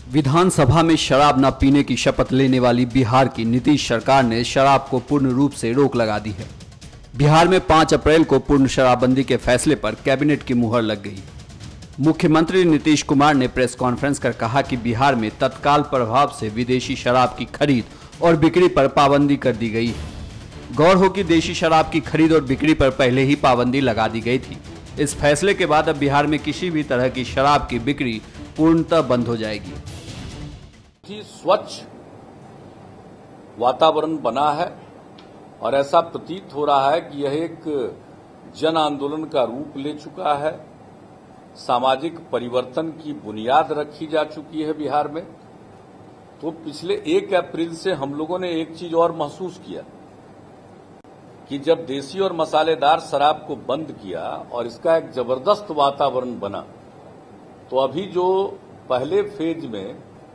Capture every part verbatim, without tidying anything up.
विधानसभा में शराब न पीने की शपथ लेने वाली बिहार की नीतीश सरकार ने शराब को पूर्ण रूप से रोक लगा दी है। बिहार में पाँच अप्रैल को पूर्ण शराबबंदी के फैसले पर कैबिनेट की मुहर लग गई। मुख्यमंत्री नीतीश कुमार ने प्रेस कॉन्फ्रेंस कर कहा कि बिहार में तत्काल प्रभाव से विदेशी शराब की खरीद और बिक्री पर पाबंदी कर दी गई है। गौर हो कि देशी शराब की खरीद और बिक्री पर पहले ही पाबंदी लगा दी गई थी। इस फैसले के बाद अब बिहार में किसी भी तरह की शराब की बिक्री पूर्णतः बंद हो जाएगी। स्वच्छ वातावरण बना है और ऐसा प्रतीत हो रहा है कि यह एक जन आंदोलन का रूप ले चुका है। सामाजिक परिवर्तन की बुनियाद रखी जा चुकी है बिहार में। तो पिछले एक अप्रैल से हम लोगों ने एक चीज और महसूस किया कि जब देसी और मसालेदार शराब को बंद किया और इसका एक जबरदस्त वातावरण बना, तो अभी जो पहले फेज में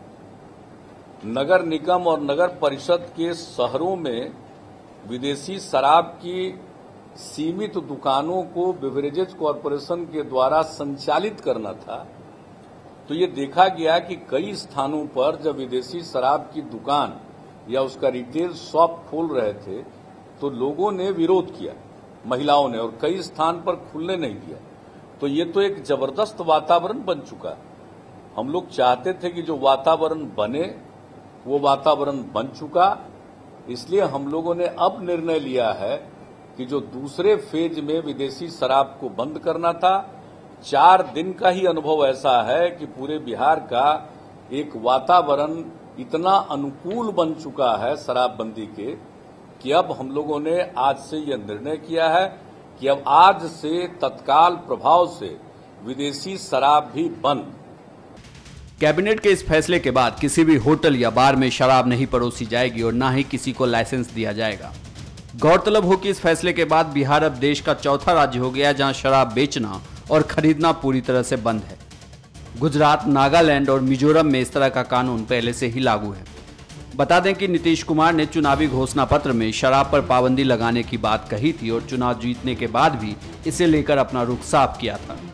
नगर निगम और नगर परिषद के शहरों में विदेशी शराब की सीमित दुकानों को बेवरेजेज कॉरपोरेशन के द्वारा संचालित करना था, तो ये देखा गया कि कई स्थानों पर जब विदेशी शराब की दुकान या उसका रिटेल शॉप खोल रहे थे तो लोगों ने विरोध किया, महिलाओं ने, और कई स्थान पर खुलने नहीं दिया। तो ये तो एक जबरदस्त वातावरण बन चुका है। हम लोग चाहते थे कि जो वातावरण बने वो वातावरण बन चुका। इसलिए हम लोगों ने अब निर्णय लिया है कि जो दूसरे फेज में विदेशी शराब को बंद करना था, चार दिन का ही अनुभव ऐसा है कि पूरे बिहार का एक वातावरण इतना अनुकूल बन चुका है शराबबंदी के कि अब हम लोगों ने आज से यह निर्णय किया है कि अब आज से तत्काल प्रभाव से विदेशी शराब भी बंद। कैबिनेट के इस फैसले के बाद किसी भी होटल या बार में शराब नहीं परोसी जाएगी और न ही किसी को लाइसेंस दिया जाएगा। गौरतलब हो कि इस फैसले के बाद बिहार अब देश का चौथा राज्य हो गया जहां शराब बेचना और खरीदना पूरी तरह से बंद है। गुजरात, नागालैंड और मिजोरम में इस तरह का कानून पहले से ही लागू है। बता दें कि नीतीश कुमार ने चुनावी घोषणा पत्र में शराब पर पाबंदी लगाने की बात कही थी और चुनाव जीतने के बाद भी इसे लेकर अपना रुख साफ किया था।